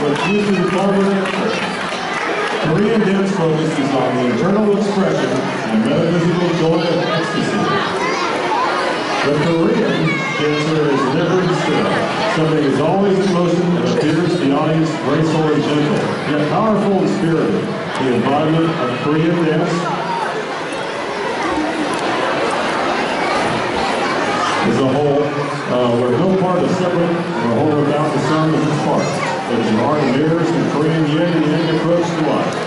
with fusion harmony. Korean dance focuses on the internal expression and metaphysical joy of ecstasy. The Korean dancer is never still. Something is always in motion and appears to the audience graceful and gentle, yet powerful and spirited. The embodiment of Korean dance is a whole, where no part is separate or whole without the sum of its parts. It is an art of mirrors and Korean yin and yang approach to life.